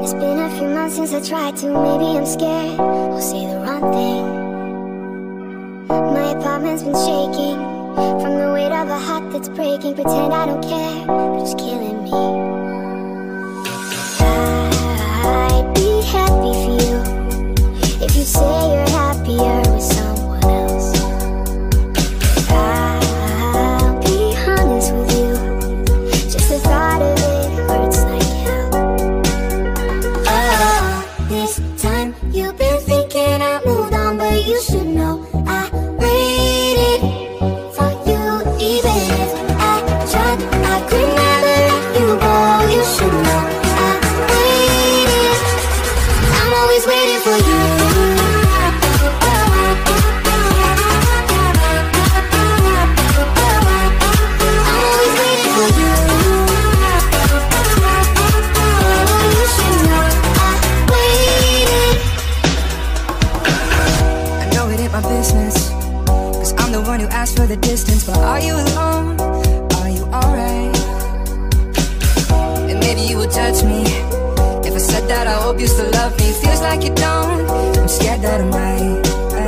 It's been a few months since I tried to. Maybe I'm scared I'll say the wrong thing. My apartment's been shaking from the weight of a heart that's breaking. Pretend I don't care, but it's killing me. I'd be happy for you if you say you're happier with someone else. I'll be honest with you, just the thought of it hurts like hell. Oh, this time you've been thinking I moved on, but you should know I waited for you. Even if I tried, I could never let you go. You should know I waited. I'm always waiting for you. Cause I'm the one who asked for the distance. But are you alone? Are you alright? And maybe you would judge me if I said that I hope you still love me. Feels like you don't. I'm scared that I might.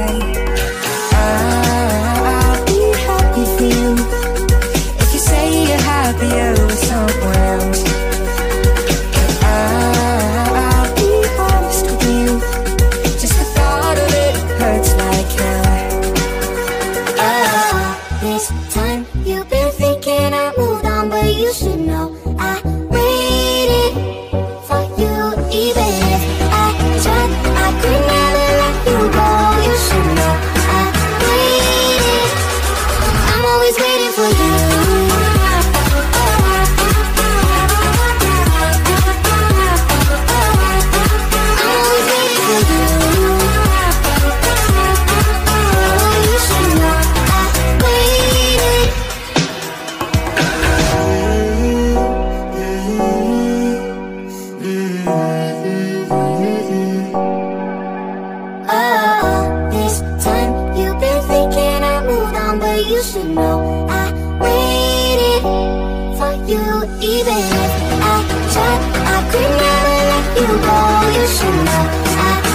I'll be happy for you if you say you're happier with someone else. I'll be honest with you, just the thought of it hurts like hell. This time you've been thinking I moved on, but you should know I waited for you. Even if I tried, I could never let you go. You should know I waited. I'm always waiting for you. I'm always waiting for you. You should know I waited. Oh, this time you've been thinking I moved on, but you should know I waited for you. Even if I tried, I could never let you go. You should know I